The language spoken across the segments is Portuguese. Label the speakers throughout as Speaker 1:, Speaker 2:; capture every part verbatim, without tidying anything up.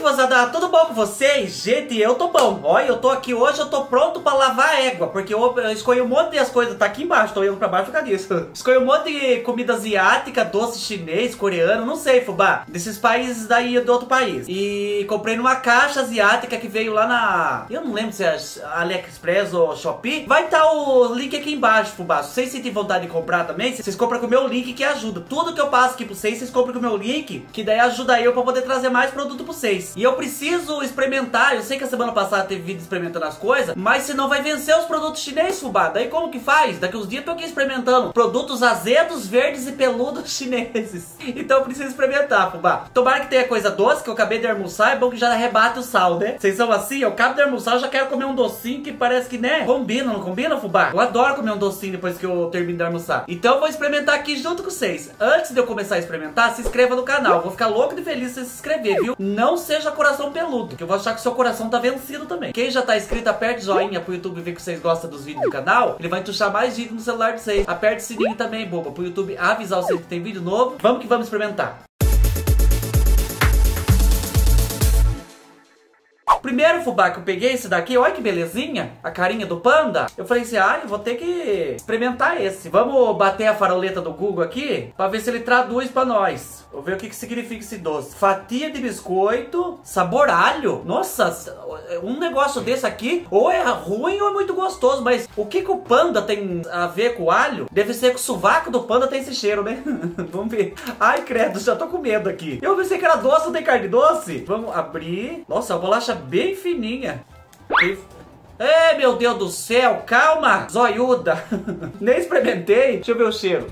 Speaker 1: moçada, tudo bom com vocês? Gente, eu tô bom. Olha, eu tô aqui hoje, eu tô pronto pra lavar a égua, porque eu, eu escolhi um monte de coisas, tá aqui embaixo, tô indo pra baixo por causa disso. Escolhi um monte de comida asiática, doce chinês, coreano, não sei, fubá, desses países daí do outro país. E comprei numa caixa asiática que veio lá na... eu não lembro se é AliExpress ou Shopee. Vai estar tá o link aqui embaixo, fubá. Se vocês sentirem vontade de comprar também, vocês compram com o meu link que ajuda. Tudo que eu passo aqui pra vocês, vocês compram com o meu link, que daí ajuda eu pra poder trazer mais produto pra vocês. E eu preciso experimentar. Eu sei que a semana passada teve vídeo experimentando as coisas, mas senão vai vencer os produtos chineses, fubá. Daí como que faz? Daqui uns dias eu tô aqui experimentando produtos azedos, verdes e peludos chineses. Então eu preciso experimentar, fubá. Tomara que tenha coisa doce, que eu acabei de almoçar. É bom que já rebate o sal, né? Vocês são assim? Eu acabo de almoçar, eu já quero comer um docinho que parece que, né? Combina, não combina, fubá? Eu adoro comer um docinho depois que eu termino de almoçar. Então eu vou experimentar aqui junto com vocês. Antes de eu começar a experimentar, se inscreva no canal. Eu vou ficar louco de feliz se você se inscrever, viu? Não seja coração peludo, que eu vou achar que o seu coração tá vencido também. Quem já tá inscrito, aperte joinha pro YouTube ver que vocês gostam dos vídeos do canal. Ele vai entuchar mais vídeo no celular de vocês. Aperte o sininho também, boba, pro YouTube avisar vocês que tem vídeo novo. Vamos que vamos experimentar. Primeiro, fubá, que eu peguei esse daqui, olha que belezinha, a carinha do panda. Eu falei assim, ah, eu vou ter que experimentar esse. Vamos bater a faroleta do Google aqui, pra ver se ele traduz pra nós. Vou ver o que, que significa esse doce. Fatia de biscoito, sabor alho. Nossa, um negócio desse aqui, ou é ruim ou é muito gostoso, mas o que que o panda tem a ver com o alho? Deve ser que o sovaco do panda tem esse cheiro, né? Vamos ver. Ai, credo, já tô com medo aqui. Eu pensei que era doce, não tem carne doce. Vamos abrir. Nossa, a bolacha bem fininha. Ei, meu Deus do céu, calma, zoiuda. Nem experimentei. Deixa eu ver o cheiro.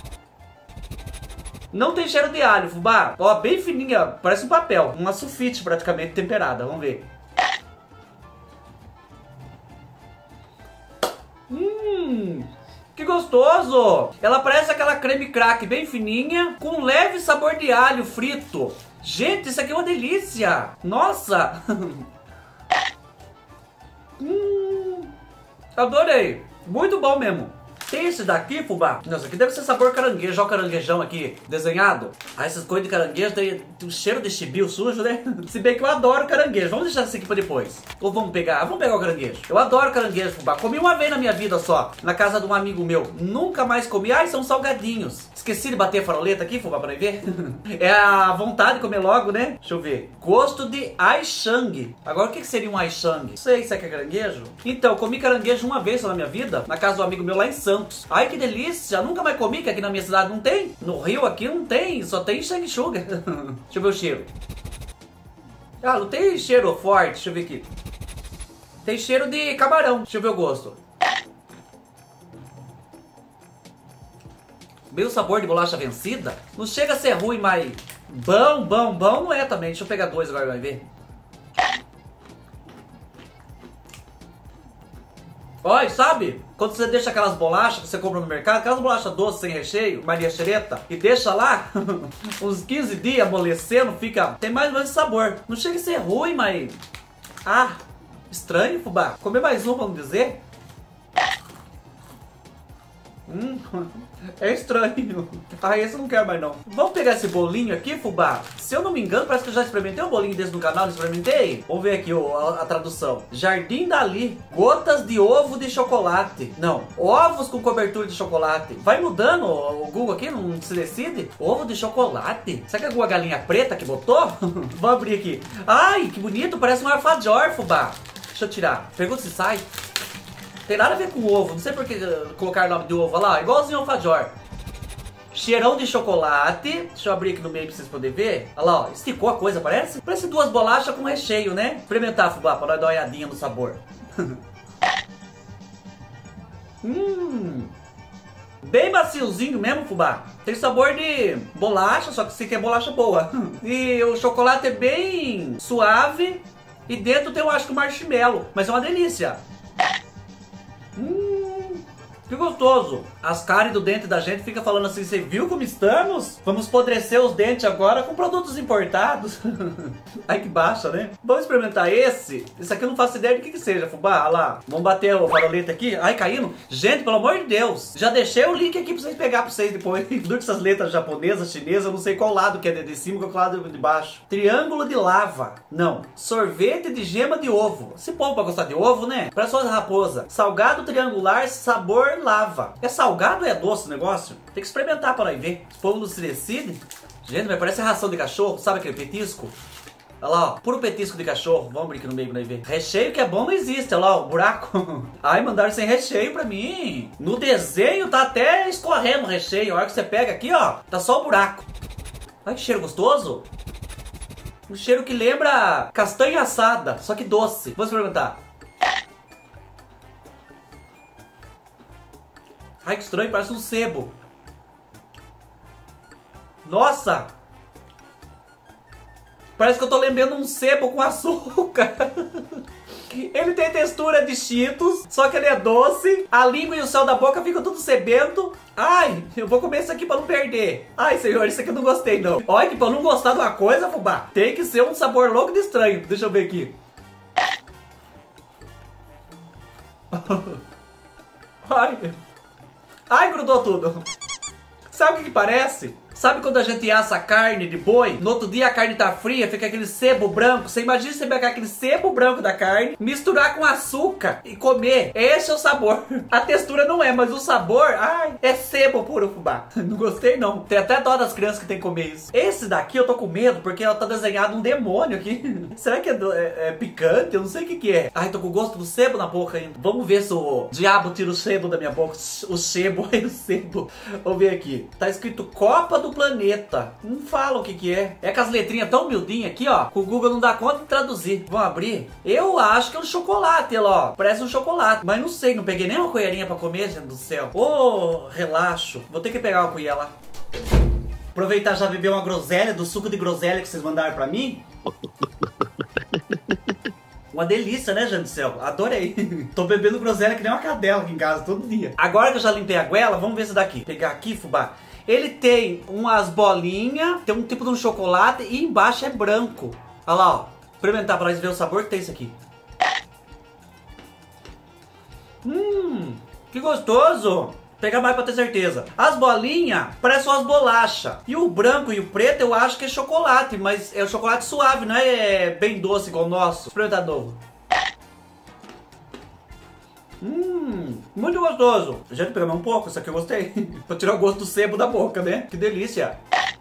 Speaker 1: Não tem cheiro de alho, fubá. Ó, bem fininha, parece um papel. Uma sulfite praticamente temperada, vamos ver. Hum, que gostoso. Ela parece aquela creme crack bem fininha, com um leve sabor de alho frito. Gente, isso aqui é uma delícia. Nossa. Hum, adorei. Muito bom mesmo. Tem esse daqui, fubá. Nossa, aqui deve ser sabor caranguejo. Olha o caranguejão aqui, desenhado. Ah, essas coisas de caranguejo tem, tem um cheiro de chibio sujo, né? Se bem que eu adoro caranguejo. Vamos deixar isso aqui pra depois. Ou vamos pegar? Vamos pegar o caranguejo. Eu adoro caranguejo, fubá. Comi uma vez na minha vida só, na casa de um amigo meu. Nunca mais comi. Ai, são salgadinhos. Esqueci de bater a faroleta aqui, fubá, pra ver. É a vontade de comer logo, né? Deixa eu ver. Gosto de aishang. Agora, o que seria um aishang? Não sei, isso aqui é caranguejo? Então, comi caranguejo uma vez só na minha vida, na casa do amigo meu lá em Santos. Ai, que delícia. Nunca mais comi, que aqui na minha cidade não tem. No Rio aqui não tem, só tem sanguessuga. Deixa eu ver o cheiro. Ah, não tem cheiro forte. Deixa eu ver aqui. Tem cheiro de camarão. Deixa eu ver o gosto. Meio sabor de bolacha vencida. Não chega a ser ruim, mas bom, bom, bom não é também. Deixa eu pegar dois agora, vai ver. Olha, sabe? Quando você deixa aquelas bolachas que você compra no mercado, aquelas bolachas doces sem recheio, Maria Xereta, e deixa lá uns quinze dias amolecendo, fica... tem mais ou menos sabor. Não chega a ser ruim, mas... ah, estranho, fubá. Comer mais um, vamos dizer. Hum, é estranho. Ah, esse eu não quero mais não. Vamos pegar esse bolinho aqui, fubá. Se eu não me engano, parece que eu já experimentei um bolinho desse no canal, não experimentei? Vamos ver aqui ó, a, a tradução. Jardim Dali. Gotas de ovo de chocolate. Não, ovos com cobertura de chocolate. Vai mudando o Google aqui, não se decide? Ovo de chocolate? Será que é alguma galinha preta que botou? Vamos abrir aqui. Ai, que bonito, parece um alfajor, fubá. Deixa eu tirar. Pergunta se sai. Tem nada a ver com ovo, não sei por que colocar o nome de ovo, olha lá, igualzinho ao alfajor. Cheirão de chocolate. Deixa eu abrir aqui no meio pra vocês poderem ver. Olha lá, ó, esticou a coisa, parece? Parece duas bolachas com recheio, né? Experimentar, fubá, pra nós dar uma olhadinha no sabor. Hum, bem maciozinho mesmo, fubá. Tem sabor de bolacha, só que esse aqui é bolacha boa. E o chocolate é bem suave. E dentro tem, eu acho que, marshmallow. Mas é uma delícia. Hum, que gostoso. As cáries do dente da gente fica falando assim, você viu como estamos? Vamos podrecer os dentes agora com produtos importados. Ai, que baixa, né? Vamos experimentar esse. Esse aqui eu não faço ideia de que que seja, fubá. Olha lá. Vamos bater o farolete aqui. Ai, caindo. Gente, pelo amor de Deus. Já deixei o link aqui pra vocês pegar pra vocês depois. Duro que essas letras japonesas, chinesas, eu não sei qual lado que é de cima e qual lado de baixo. Triângulo de lava. Não. Sorvete de gema de ovo. Esse povo pra gostar de ovo, né? Parece uma raposa. Salgado triangular, sabor lava. É salgado ou é doce o negócio? Tem que experimentar pra nós ver. Esse povo não se decide. Gente, mas parece ração de cachorro. Sabe aquele petisco? Olha lá, ó. Puro petisco de cachorro. Vamos abrir aqui no meio pra nós ver. Recheio que é bom não existe. Olha lá, o buraco. Ai, mandaram sem recheio pra mim. No desenho tá até escorrendo o recheio. A hora que você pega aqui, ó, tá só o buraco. Ai, que cheiro gostoso. Um cheiro que lembra castanha assada, só que doce. Vamos experimentar. Ai, que estranho, parece um sebo. Nossa! Parece que eu tô lembrando um sebo com açúcar. Ele tem textura de Cheetos, só que ele é doce. A língua e o céu da boca ficam tudo sebento. Ai, eu vou comer isso aqui pra não perder. Ai, senhor, isso aqui eu não gostei, não. Olha que pra não gostar de uma coisa, fubá, tem que ser um sabor louco de estranho. Deixa eu ver aqui. Ai, ai, grudou tudo. Sabe o que que parece? Sabe quando a gente assa a carne de boi? No outro dia a carne tá fria, fica aquele sebo branco. Você imagina você pegar aquele sebo branco da carne, misturar com açúcar e comer. Esse é o sabor. A textura não é, mas o sabor, ai, é sebo puro, fubá. Não gostei não. Tem até dó das crianças que tem que comer isso. Esse daqui eu tô com medo porque ela tá desenhado um demônio aqui. Será que é, do, é, é picante? Eu não sei o que que é. Ai, tô com gosto do sebo na boca ainda. Vamos ver se o diabo tira o sebo da minha boca. O sebo é o sebo. Vamos ver aqui. Tá escrito Copa do Planeta. Não fala o que que é. É com as letrinhas tão miudinhas aqui, ó, que o Google não dá conta de traduzir. Vamos abrir? Eu acho que é um chocolate, ó. Parece um chocolate. Mas não sei, não peguei nem uma colherinha pra comer, gente do céu. Ô, oh, relaxo. Vou ter que pegar uma colher lá. Aproveitar já beber uma groselha, do suco de groselha que vocês mandaram pra mim. Uma delícia, né, gente do céu? Adorei. Tô bebendo groselha que nem uma cadela aqui em casa, todo dia. Agora que eu já limpei a goela, vamos ver esse daqui. Pegar aqui, fubá. Ele tem umas bolinhas, tem um tipo de um chocolate e embaixo é branco. Olha lá, ó. Experimentar pra nós ver o sabor que tem isso aqui. Hum, que gostoso. Pegar mais pra ter certeza. As bolinhas parecem umas bolachas. E o branco e o preto eu acho que é chocolate, mas é o chocolate suave, não é bem doce igual o nosso. Experimentar de novo. Hum, muito gostoso. Já pegar mais um pouco, isso aqui eu gostei. Pra tirar o gosto do sebo da boca, né? Que delícia.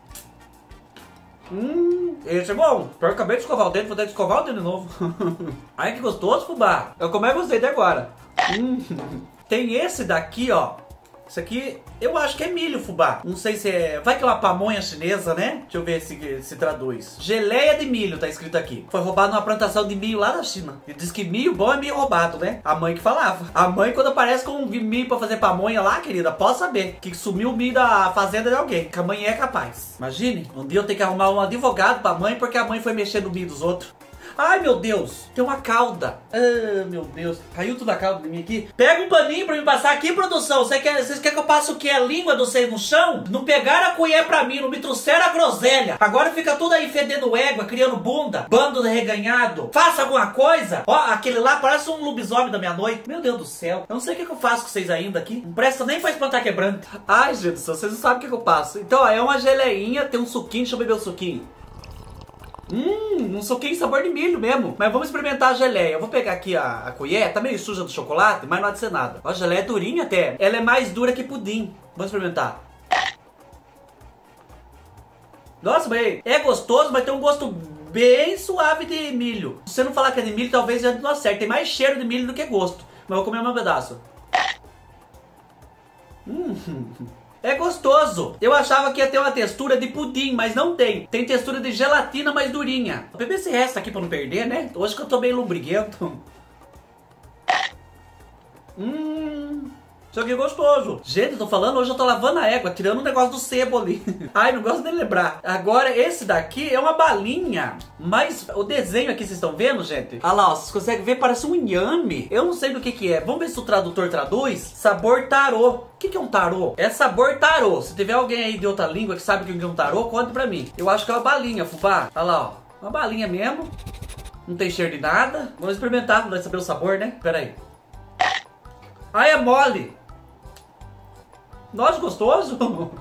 Speaker 1: Hum, esse é bom. Pior que eu acabei de escovar o dente, vou ter que escovar o dente de novo. Ai, que gostoso, fubá. É o que eu mais gostei até agora. Hum, tem esse daqui, ó. Isso aqui, eu acho que é milho, fubá. Não sei se é... Vai que é uma pamonha chinesa, né? Deixa eu ver se, se traduz. Geleia de milho, tá escrito aqui. Foi roubado numa plantação de milho lá da China. E diz que milho bom é milho roubado, né? A mãe que falava. A mãe, quando aparece com um milho pra fazer pamonha lá, querida, pode saber que sumiu o milho da fazenda de alguém. Que a mãe é capaz. Imagine, um dia eu tenho que arrumar um advogado pra mãe porque a mãe foi mexer no milho dos outros. Ai, meu Deus, tem uma cauda. Ah, meu Deus, caiu tudo a cauda de mim aqui. Pega um paninho pra me passar aqui, produção. Você quer, vocês querem que eu passe o que? A língua do vocês no chão? Não pegaram a colher pra mim, não me trouxeram a groselha. Agora fica tudo aí fedendo égua, criando bunda. Bando de reganhado. Faça alguma coisa. Ó, aquele lá parece um lobisomem da meia-noite. Meu Deus do céu, eu não sei o que, que eu faço com vocês ainda aqui. Não presta nem pra espantar quebrando. Ai, gente, vocês não sabem o que, que eu passo. Então, ó, é uma geleinha, tem um suquinho, deixa eu beber o suquinho. Hum, um suquinho sabor de milho mesmo. Mas vamos experimentar a geleia. Eu vou pegar aqui a, a colher. Tá meio suja do chocolate, mas não há de ser nada. Ó, a geleia é durinha até. Ela é mais dura que pudim. Vamos experimentar. Nossa, mas é gostoso, mas tem um gosto bem suave de milho. Se você não falar que é de milho, talvez já não acerte. Tem mais cheiro de milho do que gosto. Mas eu vou comer um pedaço. Hum... É gostoso. Eu achava que ia ter uma textura de pudim, mas não tem. Tem textura de gelatina mais durinha. Vou beber esse resto aqui pra não perder, né? Hoje que eu tô meio lombriguento. Hum... Isso aqui é gostoso. Gente, eu tô falando, hoje eu tô lavando a égua, tirando o negócio do sebo ali. Ai, não gosto nem de lembrar. Agora, esse daqui é uma balinha. Mas o desenho aqui, vocês estão vendo, gente? Olha lá, ó, vocês conseguem ver, parece um inhame. Eu não sei do que que é. Vamos ver se o tradutor traduz. Sabor tarô. O que que é um tarô? É sabor tarô. Se tiver alguém aí de outra língua que sabe o que é um tarô, conte pra mim. Eu acho que é uma balinha, fubá. Olha lá, ó. Uma balinha mesmo. Não tem cheiro de nada. Vamos experimentar, vamos saber o sabor, né? Pera aí. Ah, é mole. Nossa, gostoso.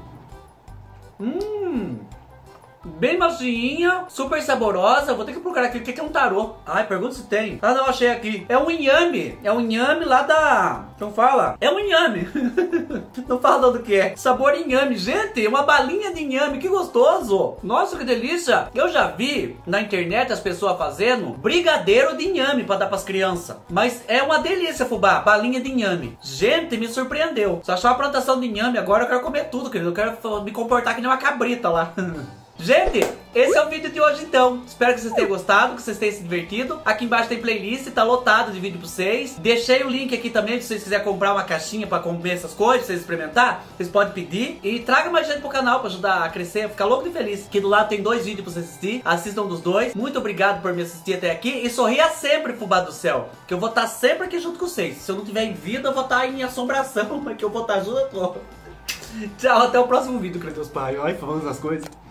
Speaker 1: Hum. Bem macinha, super saborosa. Vou ter que procurar aqui o que é um tarô. Ai, pergunta se tem. Ah, não, achei aqui. É um inhame. É um inhame lá da... Como fala? É um inhame. Não fala do que é. Sabor inhame. Gente, uma balinha de inhame. Que gostoso. Nossa, que delícia. Eu já vi na internet as pessoas fazendo brigadeiro de inhame pra dar pras crianças. Mas é uma delícia, fubá. Balinha de inhame. Gente, me surpreendeu. Se achar uma plantação de inhame agora, eu quero comer tudo, querido. Eu quero me comportar que nem uma cabrita lá. Gente, esse é o vídeo de hoje então. Espero que vocês tenham gostado, que vocês tenham se divertido. Aqui embaixo tem playlist, tá lotado de vídeo pra vocês. Deixei o link aqui também, se vocês quiserem comprar uma caixinha pra comer essas coisas, pra vocês experimentar. Vocês podem pedir. E traga mais gente pro canal pra ajudar a crescer, ficar louco e feliz. Aqui do lado tem dois vídeos pra vocês assistir. Assistam dos dois. Muito obrigado por me assistir até aqui. E sorria sempre, fubá do céu, que eu vou estar sempre aqui junto com vocês. Se eu não tiver em vida, eu vou estar em assombração, mas que eu vou estar junto. Tchau, até o próximo vídeo, credos pai. Ai, falando as coisas.